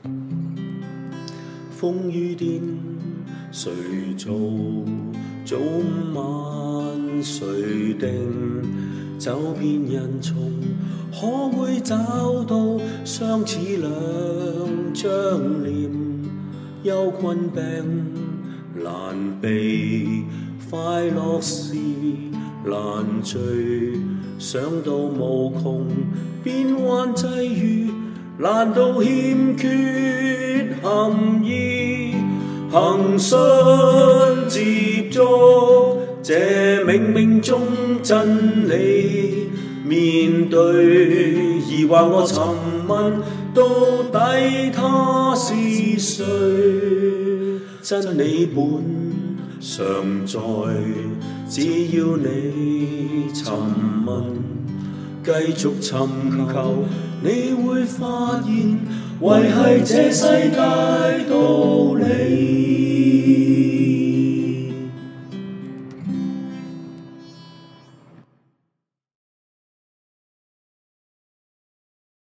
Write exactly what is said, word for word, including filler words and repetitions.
風雨電，誰做？早晚誰定？走遍人叢，可會找到相似兩張臉？憂困病難避，快樂時難聚，想到無窮變幻際遇，難道欠缺含義？恆信接觸這冥冥中真理，面對疑惑我尋問，到底他是誰？真理本常在，只要你尋問，繼續尋求，你會發現維繫這世界都